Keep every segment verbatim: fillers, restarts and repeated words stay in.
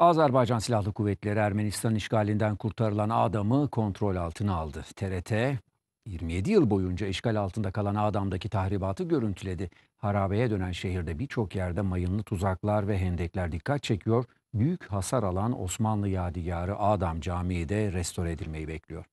Azerbaycan Silahlı Kuvvetleri Ermenistan işgalinden kurtarılan Ağdam'ı kontrol altına aldı. T R T yirmi yedi yıl boyunca işgal altında kalan Ağdam'daki tahribatı görüntüledi. Harabeye dönen şehirde birçok yerde mayınlı tuzaklar ve hendekler dikkat çekiyor. Büyük hasar alan Osmanlı yadigarı Ağdam Camii de restore edilmeyi bekliyor.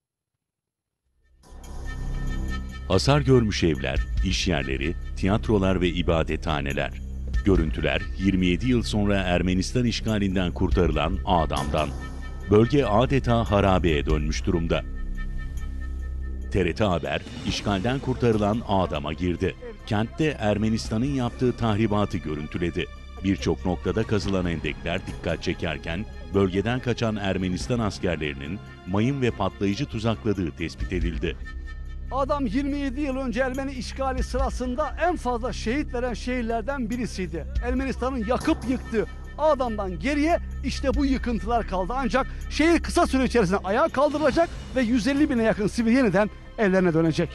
Hasar görmüş evler, iş yerleri, tiyatrolar ve ibadethaneler. Görüntüler yirmi yedi yıl sonra Ermenistan işgalinden kurtarılan Ağdam'dan. Bölge adeta harabeye dönmüş durumda. T R T Haber, işgalden kurtarılan Ağdam'a girdi. Kentte Ermenistan'ın yaptığı tahribatı görüntüledi. Birçok noktada kazılan hendekler dikkat çekerken, bölgeden kaçan Ermenistan askerlerinin mayın ve patlayıcı tuzakladığı tespit edildi. Ağdam yirmi yedi yıl önce Ermeni işgali sırasında en fazla şehit veren şehirlerden birisiydi. Ermenistan'ın yakıp yıktığı Ağdam'dan geriye işte bu yıkıntılar kaldı. Ancak şehir kısa süre içerisinde ayağa kaldırılacak ve yüz elli bine yakın sivil yeniden evlerine dönecek.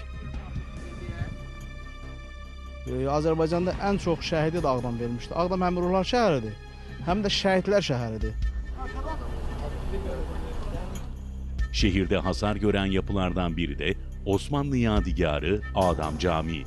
Ee, Azərbaycanda ən çox şəhidi də Ağdam vermişdi. Ağdam həm ruhlar şəhəridir, həm də şəhidlər şəhəridir. Şehirde hasar gören yapılardan biri de Osmanlı yadigarı Ağdam Camii.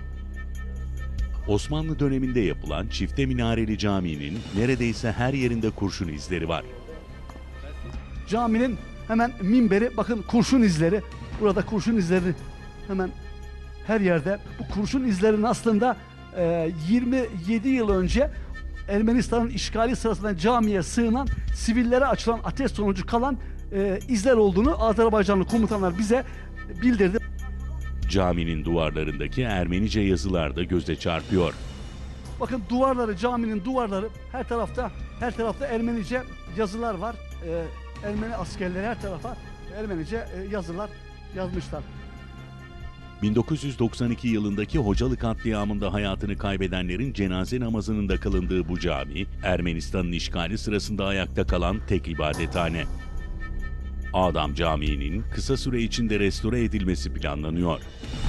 Osmanlı döneminde yapılan çifte minareli caminin neredeyse her yerinde kurşun izleri var. Caminin hemen minberi, bakın kurşun izleri. Burada kurşun izleri hemen her yerde. Bu kurşun izlerin aslında e, yirmi yedi yıl önce Ermenistan'ın işgali sırasında camiye sığınan sivillere açılan ateş sonucu kalan e, izler olduğunu Azerbaycanlı komutanlar bize bildirdi. Caminin duvarlarındaki Ermenice yazılar da göze çarpıyor. Bakın duvarları, caminin duvarları her tarafta her tarafta Ermenice yazılar var. E, Ermeni askerleri her tarafa Ermenice e, yazılar yazmışlar. bin dokuz yüz doksan iki yılındaki Hocalı katliamında hayatını kaybedenlerin cenaze namazının da kılındığı bu cami, Ermenistan'ın işgali sırasında ayakta kalan tek ibadethane. Ağdam Camii'nin kısa süre içinde restore edilmesi planlanıyor.